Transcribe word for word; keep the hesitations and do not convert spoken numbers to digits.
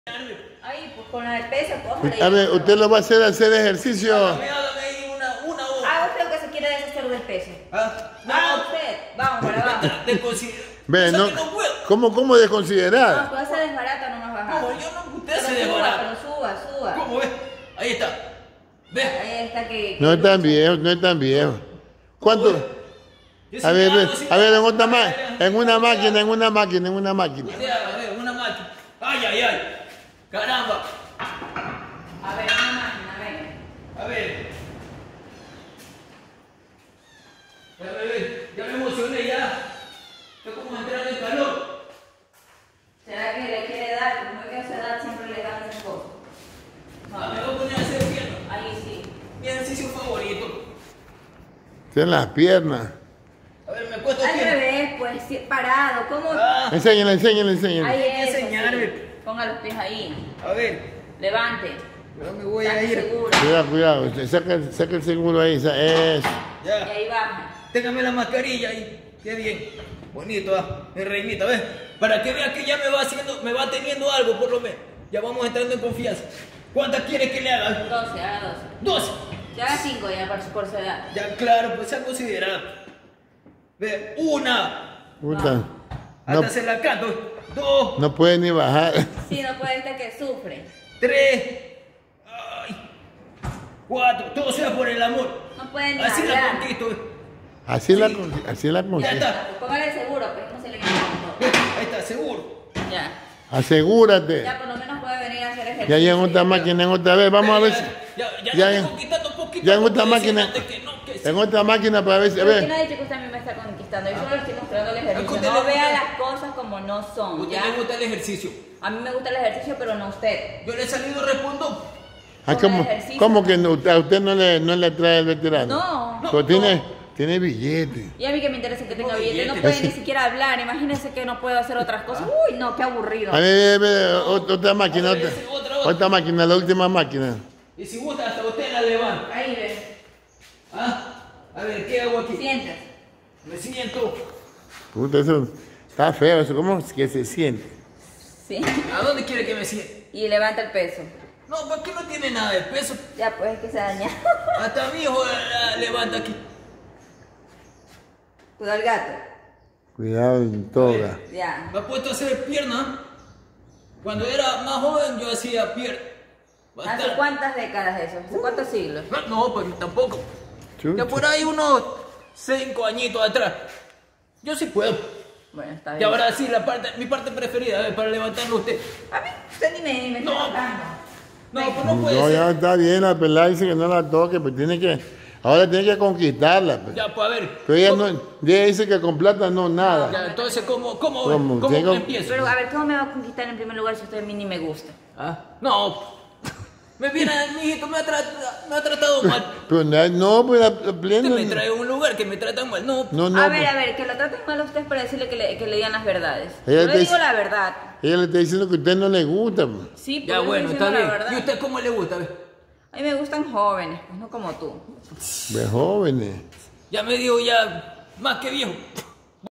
Ahí, pues con el peso, póngale. A ver, usted lo va a hacer hacer ejercicio. Hágame, hágame ahí una, una hora. Haga usted lo que se quiere deshacer del peso. ¿Ah? No, Haga usted. Vamos, para abajo. de considerar. Ve, no, no puedo. ¿cómo, cómo No, desconsiderar? puede ser desbarata, no más bajar. ¿Cómo? Yo no, usted Pero se suba, desbarata. pero suba, suba. ¿Cómo ve? Ahí está. ¿Ve? Ahí está que... No es tan viejo, no es tan viejo. ¿Cuánto? Yo A ver, sí ve, hago, sí a ver, en hago. otra ma- en una máquina, en una máquina, en una máquina. Usted haga, a ver, una máquina. Ay, ay, ay. Caramba. A ver, una máquina, a ver. A ver. Ya me, ve, ya me emocioné ya. Estoy como entrando en calor. ¿Será que le quiere dar? Como es que a esa edad siempre le dan esas cosas. Ah, me voy a poner a hacer piernas. Ahí sí. Mi ejercicio favorito. Tienen las piernas. A ver, me acuesto Al aquí. revés, pues, sí, parado. ¿Cómo? Ah, Enséñale, enséñale, enséñale. Ahí hay que es. enseñarme. Ponga los pies ahí. a ver. Levante. Yo me voy a Saque ir. seguro. Cuidado, cuidado. Usted Saca, saca el seguro ahí. esa- Es. Y Ya. ahí baja. Téngame la mascarilla ahí. Qué bien. Bonito, ¿ah? Mi reinita, ¿ves? Para que vea que ya me va haciendo, me va teniendo algo, por lo menos. Ya vamos entrando en confianza. ¿Cuántas quiere que le haga? doce, haga doce. Dos. Ya haga cinco ya por, por su edad. Ya, claro, pues se ha considerado. Ve, una. Puta. Hasta No, se la canto. Dos. no puede ni bajar. Sí, no puede estar que sufre. Tres. Ay. Cuatro. Todo sea por el amor. No puede ni Así la hablar. conquisto. ve. Así la, Sí. con- así la Ya consigue. está. Pues póngale seguro, pues no se le viene tanto. Ve, ahí está, seguro. Ya. Asegúrate. Ya por lo menos puede venir a hacer ejercicio. Ya llega otra máquina, en otra vez. Vamos a ver si. Ya, ya, ya ya, en- estoy conquistando un poquito. ya en otra porque máquina. decían antes que no, que sí. En otra máquina para ver si. A Pero ¿quién ver. ha dicho que usted a mí me está conquistando? Yo solo le estoy mostrando el ¿A ejercicio. usted No le vea gusta? las cosas como no son, ¿A usted ¿ya? le gusta el ejercicio? A mí me gusta el ejercicio, pero no usted. Yo le he salido respondo. Ah, Con el ¿cómo, ejercicio. cómo que no, a usted no le, no le trae el veterano? No. No. Pero tiene, tiene billete. Y a mí que me interesa que tenga No, billete. No billete. puede Ese- ni siquiera hablar. Imagínense que no puedo hacer otras cosas. Uy, no, qué aburrido. A ver, a ver, ot- otra máquina, A ver, otra, ese, otra, otra. otra máquina, la última máquina. Y si gusta, hasta usted la levanta. Ahí ve. ¿Ah? A ver, ¿qué hago aquí? Siéntese. Me siento. Puta, eso está feo, eso, ¿cómo es que se siente? Sí. ¿A dónde quiere que me siente? Y levanta el peso. No, ¿por qué no tiene nada de peso? Ya, pues es que se daña. Hasta mi hijo la, la levanta aquí. Cuidado el gato. Cuidado en toga. Ya. Me ha puesto a hacer pierna. Cuando era más joven yo hacía pierna. ¿Hace Bastante. cuántas décadas eso? ¿Hace cuántos siglos? No, no, pues tampoco. Chucha. Ya por ahí unos cinco añitos atrás. Yo sí puedo. Bueno, está Y bien. ahora sí, la parte, mi parte preferida, a ver, para levantarlo usted. A mí, usted ni me, ni me está No. tocando. No, pues no puede No, ser. ya está bien, la pelada dice que no la toque, pues tiene que, ahora tiene que conquistarla. Pues. Ya, pues a ver. Pero ella, ¿cómo- no, ella dice que con plata no, nada. Ya, entonces, ¿cómo, cómo, ¿Cómo? cómo, Tengo- empiezo? Pero a ver, ¿cómo me va a conquistar en primer lugar si usted a mí ni me gusta? ¿Ah? No. Me viene, mi hijito me ha, tratado, me ha tratado mal. Pero no, no, pues la, la Usted plena. me trae a un lugar que me tratan mal. No. No, no, a ver, pues, a ver, que lo traten mal a usted es para decirle que le, que le digan las verdades. Ella Yo te le digo dice- la verdad. ella le está diciendo que a usted no le gusta. Pues. Sí, pues Ya, yo bueno, estoy está diciendo bien. la verdad. ¿Y usted cómo le gusta? A ver. A mí me gustan jóvenes, pues no como tú. De jóvenes. Ya me dijo ya más que viejo.